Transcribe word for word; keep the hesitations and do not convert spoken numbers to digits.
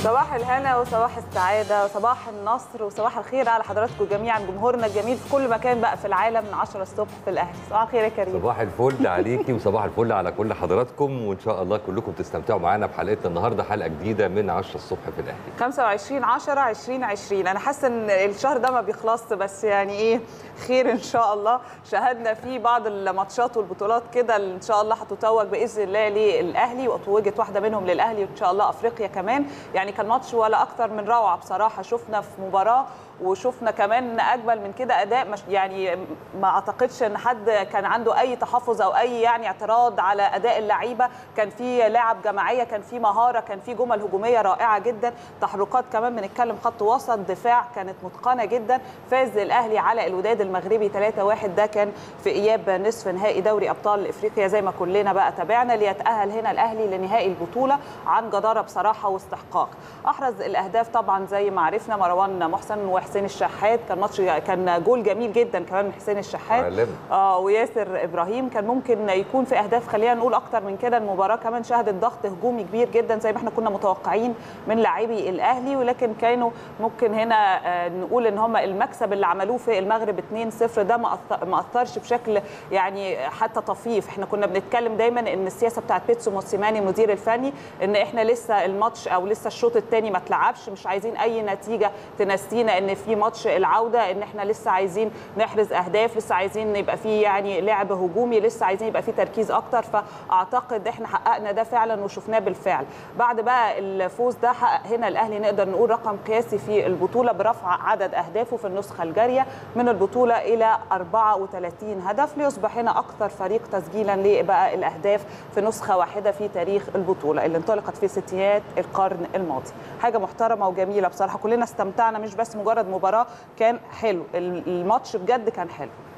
صباح الهنا وصباح السعادة وصباح النصر وصباح الخير على حضراتكم جميعا، جمهورنا الجميل في كل مكان بقى في العالم من عشرة الصبح في الأهلي. صباح الخير يا كريم. صباح الفل عليكي وصباح الفل على كل حضراتكم، وإن شاء الله كلكم تستمتعوا معانا بحلقتنا النهارده، حلقة جديدة من عشرة الصبح في الأهلي. خمسة وعشرين عشرة ألفين وعشرين، أنا حاسة إن الشهر ده ما بيخلصش، بس يعني إيه خير إن شاء الله. شاهدنا فيه بعض الماتشات والبطولات كده اللي إن شاء الله هتتوج بإذن الله للأهلي، وتوجت واحدة منهم للأهلي وإن شاء الله أفريقيا كمان. يعني كان ماتش ولا أكتر من روعة بصراحة. شفنا في مباراة وشفنا كمان اجمل من كده اداء، مش يعني ما اعتقدش ان حد كان عنده اي تحفظ او اي يعني اعتراض على اداء اللعيبه. كان في لعب جماعيه، كان في مهاره، كان في جمل هجوميه رائعه جدا، تحركات كمان بنتكلم خط وسط، دفاع كانت متقنه جدا. فاز الاهلي على الوداد المغربي ثلاثة واحد، ده كان في اياب نصف نهائي دوري ابطال افريقيا زي ما كلنا بقى تابعنا، ليتاهل هنا الاهلي لنهائي البطوله عن جداره بصراحه واستحقاق. احرز الاهداف طبعا زي ما عرفنا مروان محسن حسين الشحات، كان ماتش كان جول جميل جدا كمان من حسين الشحات اه وياسر ابراهيم. كان ممكن يكون في اهداف، خلينا نقول اكتر من كده. المباراه كمان شهدت ضغط هجومي كبير جدا زي ما احنا كنا متوقعين من لاعبي الاهلي، ولكن كانوا ممكن هنا نقول ان هم المكسب اللي عملوه في المغرب اتنين صفر ده ما اثرش بشكل يعني حتى طفيف. احنا كنا بنتكلم دايما ان السياسه بتاعت بيتسو موسيماني المدير الفني ان احنا لسه الماتش او لسه الشوط الثاني ما اتلعبش، مش عايزين اي نتيجه تنسينا ان في ماتش العوده، ان احنا لسه عايزين نحرز اهداف، لسه عايزين يبقى في يعني لعب هجومي، لسه عايزين يبقى في تركيز اكتر. فاعتقد احنا حققنا ده فعلا وشفناه بالفعل. بعد بقى الفوز ده حقق هنا الاهلي نقدر نقول رقم قياسي في البطوله برفع عدد اهدافه في النسخه الجاريه من البطوله الى أربعة وثلاثين هدف، ليصبح هنا اكثر فريق تسجيلا لبقى الاهداف في نسخه واحده في تاريخ البطوله اللي انطلقت في ستينات القرن الماضي. حاجه محترمه وجميله بصراحه، كلنا استمتعنا، مش بس مجرد مباراه، كان حلو الماتش بجد، كان حلو.